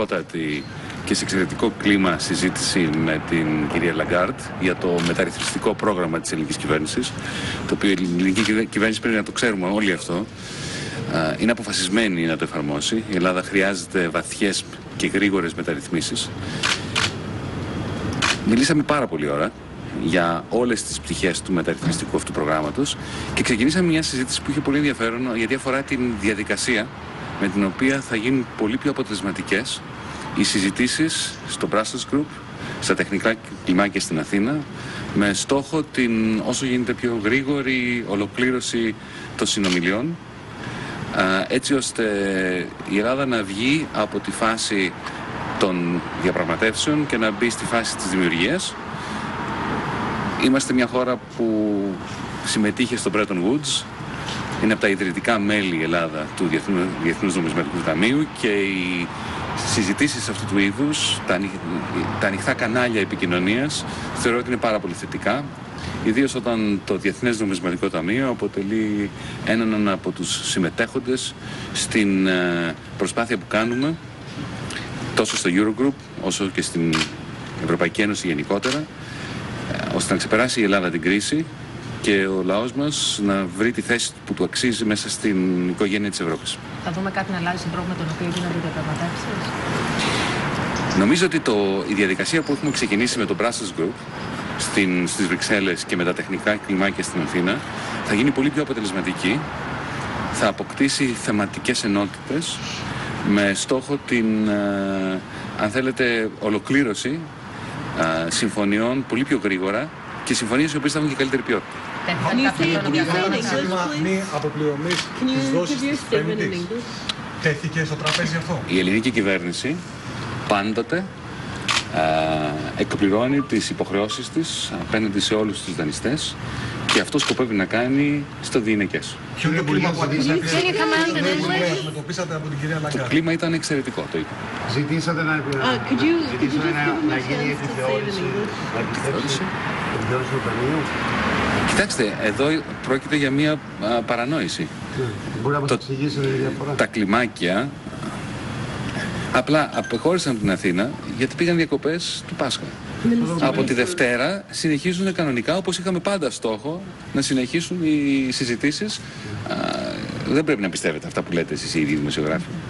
εξαιρετικότατη και σε εξαιρετικό κλίμα συζήτηση με την κυρία Λαγκάρντ για το μεταρρυθμιστικό πρόγραμμα της ελληνικής κυβέρνησης, το οποίο η ελληνική κυβέρνηση, πρέπει να το ξέρουμε όλοι αυτό, είναι αποφασισμένη να το εφαρμόσει. Η Ελλάδα χρειάζεται βαθιές και γρήγορες μεταρρυθμίσεις. Μιλήσαμε πάρα πολύ ώρα για όλες τις πτυχές του μεταρρυθμιστικού αυτού προγράμματος και ξεκινήσαμε μια συζήτηση που είχε πολύ ενδιαφέρον, γιατί αφορά την διαδικασία με την οποία θα γίνουν πολύ πιο αποτελεσματικές οι συζητήσεις στο Brussels Group, στα τεχνικά κλιμάκια στην Αθήνα, με στόχο την όσο γίνεται πιο γρήγορη ολοκλήρωση των συνομιλιών, έτσι ώστε η Ελλάδα να βγει από τη φάση των διαπραγματεύσεων και να μπει στη φάση της δημιουργίας. Είμαστε μια χώρα που συμμετείχε στο Bretton Woods, είναι από τα ιδρυτικά μέλη η Ελλάδα του Διεθνούς Νομισματικού Ταμείου, και οι συζητήσεις αυτού του είδους, τα ανοιχτά κανάλια επικοινωνίας, θεωρώ ότι είναι πάρα πολύ θετικά, ιδίως όταν το Διεθνές Νομισματικό Ταμείο αποτελεί έναν από τους συμμετέχοντες στην προσπάθεια που κάνουμε τόσο στο Eurogroup όσο και στην Ευρωπαϊκή Ένωση γενικότερα, ώστε να ξεπεράσει η Ελλάδα την κρίση και ο λαός μας να βρει τη θέση που του αξίζει μέσα στην οικογένεια της Ευρώπης. Θα δούμε κάτι να αλλάζει στον τρόπο με τον οποίο γίνονται οι διαπραγματεύσεις? Νομίζω ότι η διαδικασία που έχουμε ξεκινήσει με το Brussels Group στις Βρυξέλλες και με τα τεχνικά κλιμάκια στην Αθήνα θα γίνει πολύ πιο αποτελεσματική, θα αποκτήσει θεματικές ενότητες με στόχο την, αν θέλετε, ολοκλήρωση συμφωνιών πολύ πιο γρήγορα και συμφωνίες οι οποίες θα έχουν και καλύτερη ποιότητα. Μη αποπληρωμής της δόσης της Πέμπτης. Τέθηκε στο τραπέζι αυτό? Η ελληνική κυβέρνηση πάντοτε εκπληρώνει τις υποχρεώσεις της απέναντι σε όλους τους δανειστές, και αυτό σκοπεύει να κάνει στο διηνεκές. Ποιο είναι το κλίμα που αντιμετωπίσατε από την κυρία Λαγκάρντ? Το κλίμα ήταν εξαιρετικό, το είπα. Ζητήσατε να γίνει επιθεώρηση του Ταμείου? Κοιτάξτε, εδώ πρόκειται για μια παρανόηση. Μπορεί να μας εξηγήσετε τη διαφορά? Τα κλιμάκια απλά απεχώρησαν από την Αθήνα γιατί πήγαν διακοπές του Πάσχα. Από τη Δευτέρα συνεχίζουν κανονικά, όπως είχαμε πάντα στόχο να συνεχίσουν οι συζητήσεις. Δεν πρέπει να πιστεύετε αυτά που λέτε εσείς οι ίδιοι δημοσιογράφοι.